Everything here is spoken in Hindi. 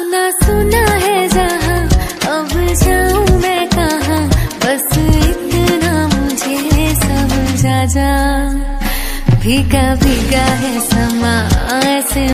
सुना सुना है जहाँ, अब जाऊँ मैं कहाँ, बस इतना मुझे समझा जा। भीगा भीगा है समा ऐसे